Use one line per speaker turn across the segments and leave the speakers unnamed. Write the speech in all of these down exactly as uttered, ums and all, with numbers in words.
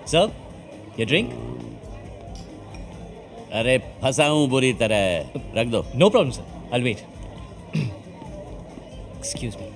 Sir, ये drink?
अरे फंसा हूं बुरी तरह, रख दो।
No problem sir, I will wait. Excuse me.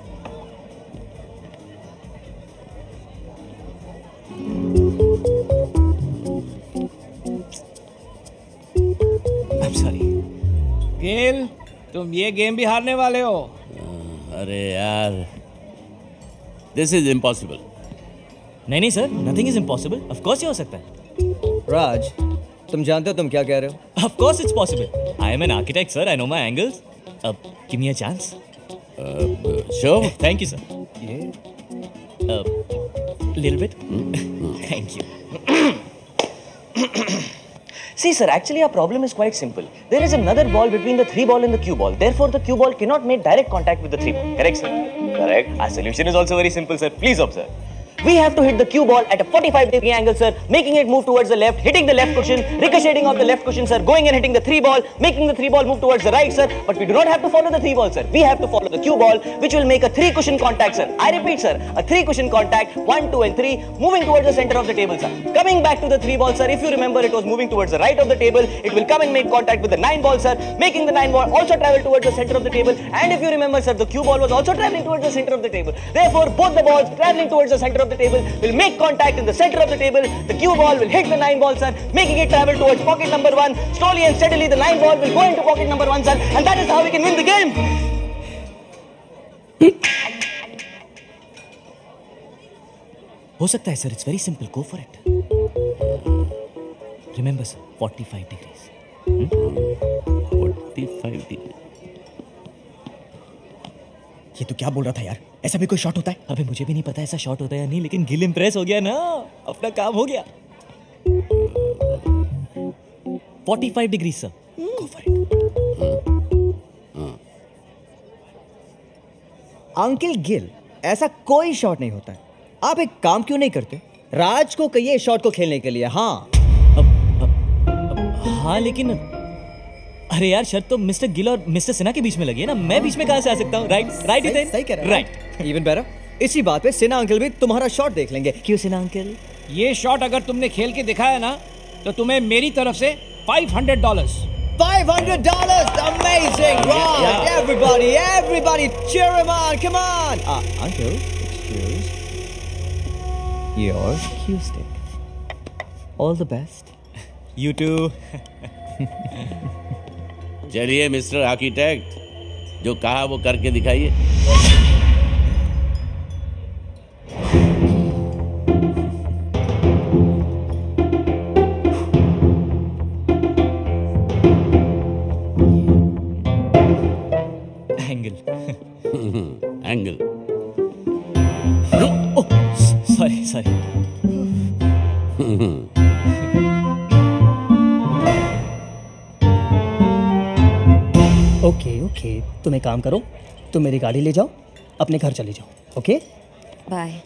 I am sorry.
Gale, तुम ये गेम भी हारने वाले हो।
अरे यार, दिस इज इम्पॉसिबल।
नहीं नहीं sir, nothing is impossible. Of course ये हो सकता है।
राज, तुम जानते हो तुम क्या कह रहे हो?
Of course it's possible. I am an architect sir, I know my angles. अब give me a chance.
Sure?
Thank you sir.
ये
little bit. Thank you.
See sir, actually our problem is quite simple. There is another ball between the three ball and the cue ball. Therefore the cue ball cannot make direct contact with the three ball. Correct sir? Correct. Our solution is also very simple sir. Please observe. We have to hit the cue ball at a forty-five degree angle sir, making it move towards the left, hitting the left cushion, ricocheting off the left cushion sir, going and hitting the three ball, making the three ball move towards the right sir. But we do not have to follow the three ball sir. We have to follow the cue ball, which will make a three cushion contact sir. I repeat sir, a three cushion contact, one, two and three, moving towards the center of the table sir. Coming back to the three ball sir, if you remember it was moving towards the right of the table, it will come and make contact with the nine ball sir, making the nine ball also travel towards the center of the table. And if you remember sir, the cue ball was also traveling towards the center of the table. Therefore both the balls traveling towards the center of the table will make contact in the center of the table. The cue ball will hit the nine ball sir, making it travel towards pocket number one. Slowly and steadily the nine ball will go into pocket number one sir, and that is how we can win the game.
हो सकता है sir, it's very simple, go for it. Remember sir, forty-five degrees.
forty-five degree.
ये तो क्या बोल रहा था यार? ऐसा भी कोई शॉट होता है?
अबे मुझे भी नहीं पता ऐसा शॉट होता है या नहीं, लेकिन गिल इंप्रेस हो गया ना, अपना काम हो गया। forty-five degree sir, go for it.
Uncle Gill, ऐसा कोई शॉट नहीं होता है। आप एक काम क्यों नहीं करते? राज को कहिए शॉट को खेलने के लिए। हाँ
अब, अब, अब, हाँ लेकिन अरे यार, शर्त तो मिस्टर गिल और मिस्टर सिन्हा के बीच में लगी है ना, मैं बीच में कहां से आ सकता हूँ? राइट राइट हितेन,
सही कह रहा है।
राइट।
इवन बेटर, इसी बात पे सिन्हा अंकल भी तुम्हारा शॉट देख लेंगे।
क्यों सिन्हा अंकल?
ये शॉट अगर तुमने खेल के दिखाया ना, तो तुम्हें मेरी तरफ से five hundred dollars.
five hundred dollars, amazing! Right, yeah. everybody, everybody, cheer him on, come on! Uh, uncle, excuse your cue stick. All the best.
You too.
चलिए मिस्टर आर्किटेक्ट, जो कहा वो करके दिखाइए।
Angle.
Angle.
Sorry sorry.
Okay okay, तुम एक काम करो, तुम मेरी गाड़ी ले जाओ, अपने घर चले जाओ। Okay
bye.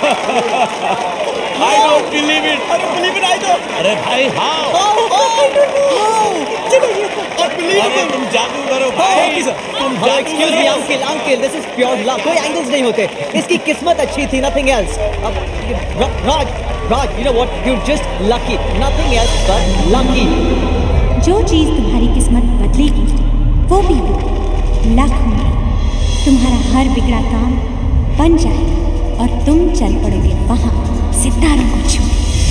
I don't believe it.
I don't believe it either.
अरे भाई हाँ।
How? How? How?
अरे तुम जादू करो भाई। तुम
Oh,
जादू
excuse me,
करो।
uncle, uncle, this is pure luck. कोई angles नहीं होते. इसकी किस्मत अच्छी थी, nothing else. अब Ra- Raj, Raj, you know what? You're just lucky. Nothing else but lucky.
जो चीज तुम्हारी किस्मत बदलेगी वो भी होगी लक होगी। तुम्हारा हर बिगड़ा काम बन जाएगा और तुम चल पड़ोगे वहां सितारों को छू।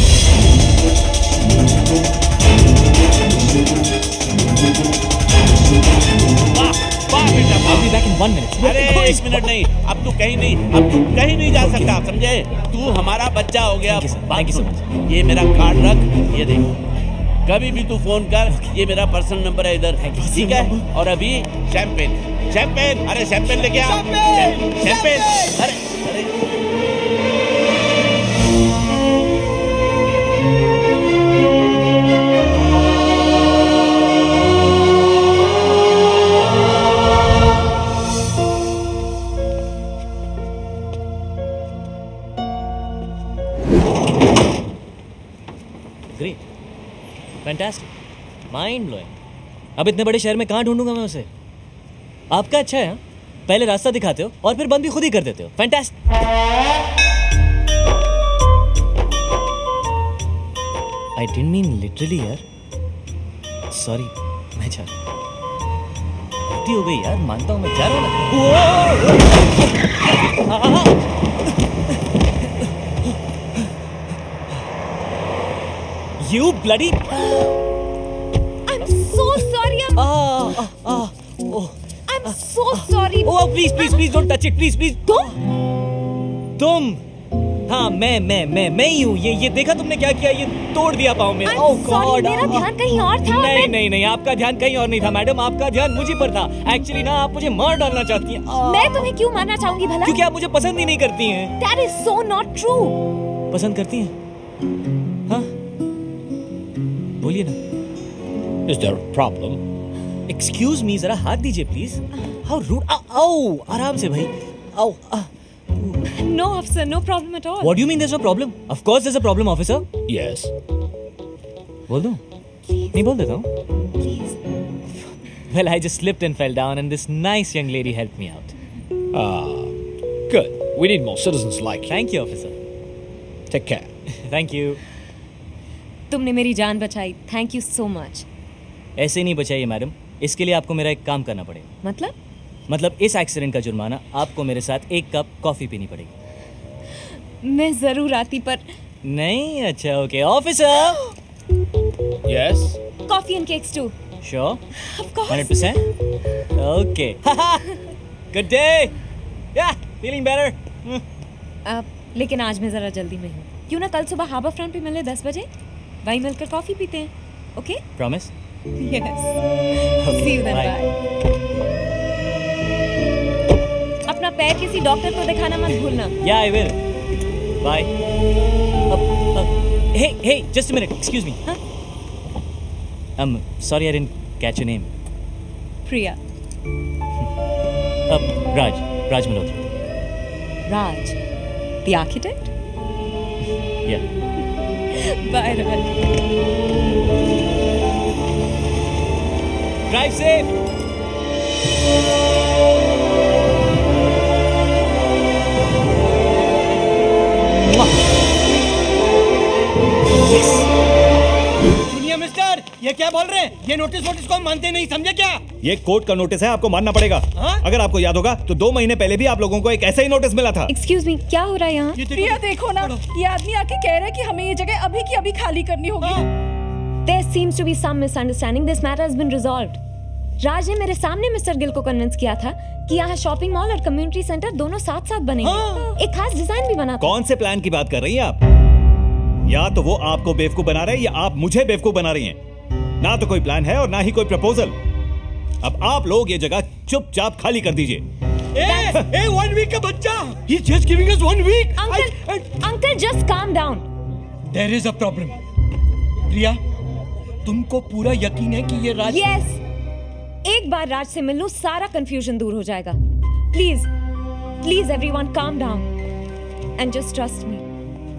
वाह वाह बेटा वाह।
I'll be back in one minute.
अरे एक मिनट नहीं, अब तू कहीं नहीं, अब तू कहीं नहीं जा सकता, समझे? तू हमारा बच्चा हो गया।
Thank you, sir.
बात
Thank you so
soon,
much.
ये मेरा कार्ड रख, ये देख। कभी भी तू फोन कर, ये मेरा पर्सनल नंबर है इधर, ठीक है? और अभी शैंपेन, शैंपेन, अरे शैंपेन लेके आ। शैंपेन, अरे अरे
Great. Fantastic. Mind blowing. अब इतने बड़े शहर में कहाँ ढूंढूंगा मैं उसे? आपका अच्छा है, हाँ? पहले रास्ता दिखाते हो और फिर बंद भी खुद ही कर देते हो। Fantastic. I didn't mean literally यार. Sorry, मैं जा रहा हूँ। गलती हो गई यार, मानता हूँ, मैं जा रहा हूँ ना। You bloody!
I'm so sorry. I'm,
Ah, ah, ah. Oh,
I'm so sorry.
oh, please, please, please don't touch it, please, please.
तुम?
तुम? हाँ, मैं, मैं, मैं, मैं ही हूँ। ये, ये देखा तुमने क्या किया? ये तोड़ दिया पाँव मेरा।
I'm
Oh
sorry,
God!
मेरा ध्यान कहीं और था।
नहीं,
मैं,
नहीं, नहीं, आपका ध्यान कहीं और नहीं था, मैडम। आपका ध्यान मुझे पर था। Actually ना, आप मुझे मार डालना चाहती हैं। Ah.
मैं तुम्हें क्यों मारना चाहूंगी भला?
क्योंकि आप मुझे पसंद ही नहीं करती हैं।
That is so not true.
पसंद करती हैं? हाँ? बोलिए ना।
Is there a problem?
Excuse me, जरा हाथ दीजिए प्लीज। How rude! आओ, आराम से भाई। आओ।
No, officer, no problem at all.
What do you mean there's no problem? Of course there's a problem, officer.
Yes.
बोल दूं? नहीं बोल देता हूँ?
Please.
Well, I just slipped and fell down, and this nice young lady helped me out.
Ah, good. We need more citizens like you.
Thank you, officer.
Take care.
Thank you.
तुमने मेरी जान बचाई. Thank you so much.
ऐसे नहीं बचाइए madam, इसके लिए आपको मेरा एक काम करना पड़ेगा।
मतलब?
मतलब इस एक्सीडेंट का जुर्माना आपको मेरे साथ एक कप कॉफी पीनी पड़ेगी।
मैं जरूर आती पर
नहीं, अच्छा okay officer.
Yes.
Coffee and cakes too.
Sure?
Of course.
one hundred percent? Okay. Good day. Yeah, feeling better.
अब लेकिन आज मैं जरा जल्दी में हूँ. क्यों ना कल सुबह हार्बर फ्रंट पे मिले दस बजे? वहीं मिलकर कॉफी पीते हैं. Okay?
Promise?
Yes.
Okay,
See you then.
bye.
Bye. अपना पैर किसी डॉक्टर को दिखाना मत भूलना.
Yeah, I will. Bye. Uh, uh, hey, hey, just a minute. Excuse me.
Huh?
I'm sorry I didn't catch your name.
Priya.
Uh, Raj. Raj Malhotra.
Raj. The architect?
Yeah.
Bye, Raj.
Drive safe.
सुनिए mister, ये क्या बोल रहे हैं? ये notice वोटिस को हम मानते नहीं, समझे क्या?
ये कोर्ट का नोटिस है, आपको मानना पड़ेगा।
हाँ?
अगर आपको याद होगा तो दो महीने पहले भी आप लोगों को एक ऐसा ही नोटिस मिला था।
Excuse me, क्या हो रहा है यहाँ?
ये
प्रिया देखो ना, ये आदमी आके कह रहा है कि हमें ये जगह अभी की अभी खाली करनी होगी।
There seems to be some misunderstanding. This matter has been resolved. राज ने मेरे सामने मिस्टर गिल को कन्विंस किया था कि यहाँ शॉपिंग मॉल और कम्युनिटी सेंटर दोनों साथ साथ बनेंगे।
हाँ।
एक खास डिजाइन भी बना था।
कौन से प्लान की बात कर रही हैं आप? या तो वो आपको बेवकूफ बना रहे हैं या आप मुझे बेवकूफ बना रही हैं। ना तो कोई प्लान है और ना ही कोई प्रपोजल। अब आप लोग ये जगह चुपचाप खाली कर दीजिए।
ए, ए, one week का बच्चा। He's just giving us one week.
Uncle,
I, I,
uncle, just calm down.
There is a problem. प्रिया, तुमको पूरा यकीन है कि ये राज?
Yes. एक बार राज से मिल लूं, सारा कंफ्यूजन दूर हो जाएगा. Please, please everyone, calm down.
and just trust me.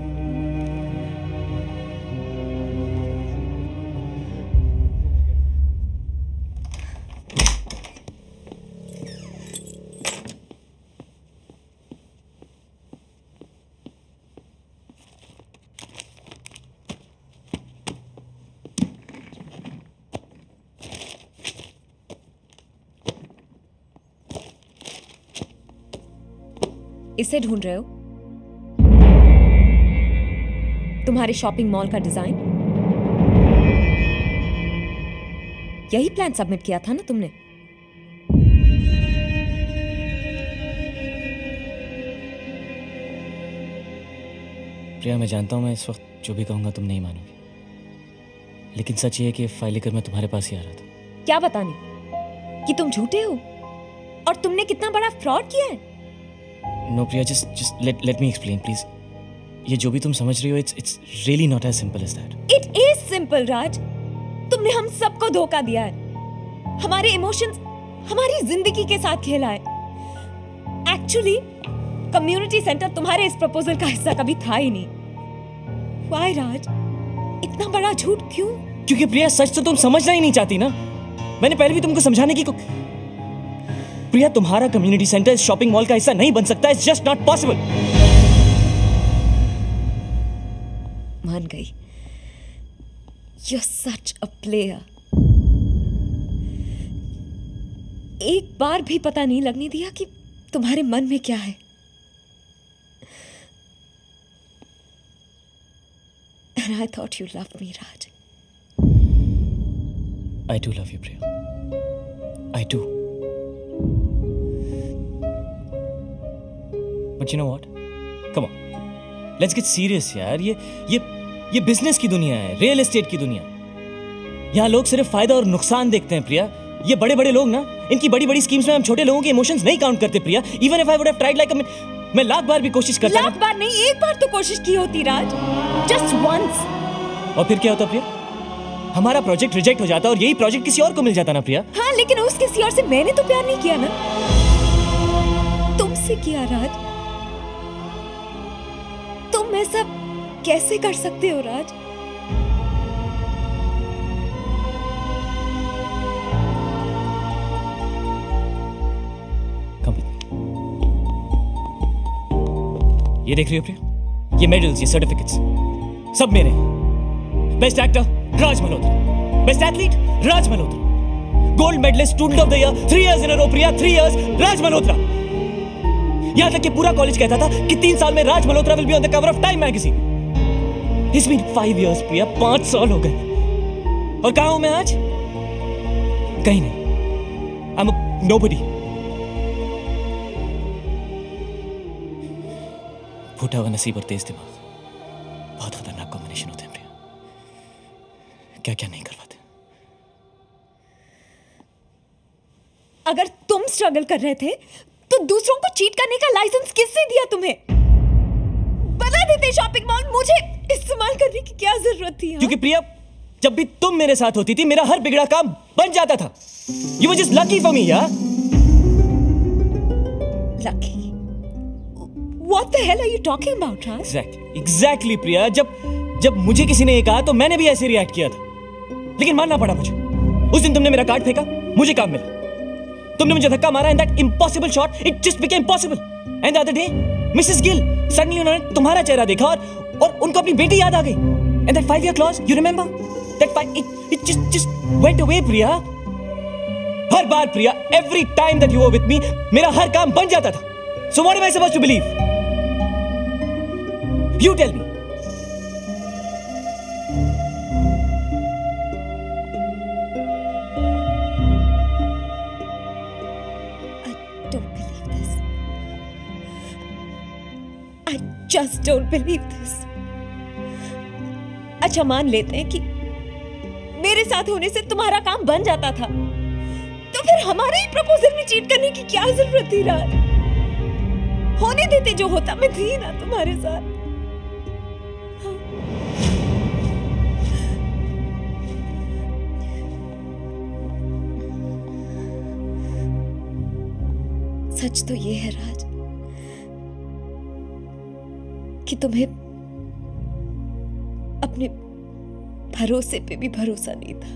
इसे ढूंढ रहे हो? तुम्हारे शॉपिंग मॉल का डिजाइन? यही प्लान सबमिट किया था ना तुमने?
प्रिया, मैं जानता हूं मैं इस वक्त जो भी कहूंगा तुम नहीं मानोगी, लेकिन सच ये है कि फाइल लेकर मैं तुम्हारे पास ही आ रहा था।
क्या बताने कि तुम झूठे हो और तुमने कितना बड़ा फ्रॉड किया है?
No Priya, just just let let me explain please. ये जो भी तुम समझ रही हो, it's it's really not as simple as that.
It is simple Raj. तुमने हम सबको धोखा दिया है, हमारे इमोशंस, हमारी जिंदगी के साथ खेला है। एक्चुअली कम्युनिटी सेंटर तुम्हारे इस प्रपोजल का हिस्सा कभी था ही नहीं। व्हाई राज, इतना बड़ा झूठ क्यों?
क्योंकि प्रिया, सच तो तुम समझना ही नहीं चाहती ना। मैंने पहले भी तुमको समझाने की को... प्रिया, तुम्हारा कम्युनिटी सेंटर इस शॉपिंग मॉल का हिस्सा नहीं बन सकता। It's just not possible.
मान गई। You're such a player. एक बार भी पता नहीं लगने दिया कि तुम्हारे मन में क्या है। And I thought you loved me, Raj.
I do love you, Priya. I do. But you know what? Come on. Let's get serious यार। ये ये ये बिजनेस की दुनिया है, रियल एस्टेट की दुनिया। यहाँ लोग सिर्फ फायदा और नुकसान देखते हैं प्रिया। ये बड़े बड़े लोग ना, इनकी बड़ी बड़ी स्कीम्स में हम छोटे लोगों के इमोशंस नहीं काउंट करते Priya. Even if I would have tried like a मैं लाख बार भी कोशिश करता।
लाख बार नहीं, एक बार तो कोशिश की होती राज। Just once.
और फिर क्या होता प्रिया? हमारा प्रोजेक्ट रिजेक्ट हो जाता और यही प्रोजेक्ट किसी और को मिल जाता ना प्रिया।
हाँ, लेकिन उस किसी और से मैंने तो प्यार नहीं किया ना, तुमसे किया राज। तुम ऐसा कैसे कर सकते हो राज?
ये देख रही हो प्रिया? ये मेडल्स, ये सर्टिफिकेट्स सब मेरे हैं। Best actor Raj Malhotra, best athlete Raj Malhotra, gold medallist student of the year three years in a row Priya, three years Raj Malhotra. यहां तक कि पूरा कॉलेज कहता था कि तीन साल में Raj Malhotra will be on the cover of Time magazine. It's been five years Priya, पांच साल हो गए और कहां हूं मैं आज? कहीं नहीं। I'm a nobody। फूटा हुआ नसीब और तेज दिमाग बहुत खतरनाक कॉम्बिनेशन होते हैं प्रिया। क्या क्या नहीं करवाते।
अगर तुम स्ट्रगल कर रहे थे तो दूसरों को चीट करने का लाइसेंस किसने दिया तुम्हें? बता देते शॉपिंग मॉल, मुझे इस्तेमाल करने की क्या जरूरत थी?
क्योंकि प्रिया, जब भी तुम मेरे साथ होती थी मेरा हर बिगड़ा काम बन जाता था। You were just lucky for me, yeah?
Lucky? What the hell are you talking about, Raj?
Exactly, exactly प्रिया। जब जब मुझे किसी ने ये कहा तो मैंने भी ऐसे रिएक्ट किया था, लेकिन मानना पड़ा मुझे। उस दिन तुमने मेरा कार्ड फेंका, मुझे काम मिला। तुमने मुझे धक्का मारा and that impossible shot, it just became possible. And the other day, Mrs Gill, suddenly उन्होंने तुम्हारा चेहरा देखा और और उनको अपनी बेटी याद आ गई। And that five-year clause, you remember? That five, it it just just went away, Priya. Her bar Priya, every time that you were with me, मेरा हर काम बन जाता था। So what am I supposed to believe? You tell me.
Just don't believe this. अच्छा, मान लेते हैं कि मेरे साथ होने से तुम्हारा काम बन जाता था, तो फिर हमारे ही प्रपोजल में चीट करने की क्या जरूरत थी राज? होने देते, जो होता मैं थी ना तुम्हारे साथ। सच तो ये है राज, कि तुम्हें अपने भरोसे पे भी भरोसा नहीं था।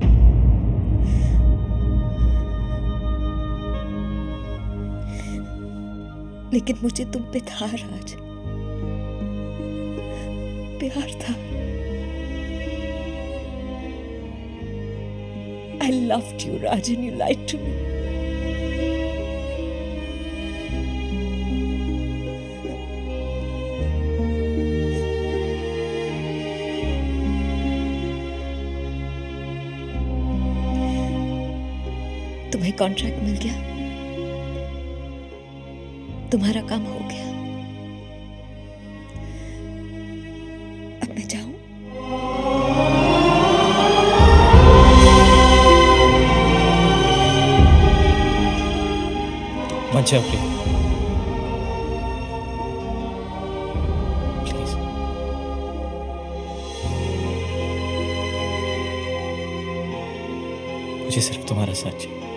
लेकिन मुझे तुम पे था राज, प्यार था। I loved you, Raj, and you lied to me. तुम्हें कॉन्ट्रैक्ट मिल गया, तुम्हारा काम हो गया। अब मैं जाऊं?
मत जाओ प्रिया, प्लीज। मुझे सिर्फ तुम्हारा साथ चाहिए।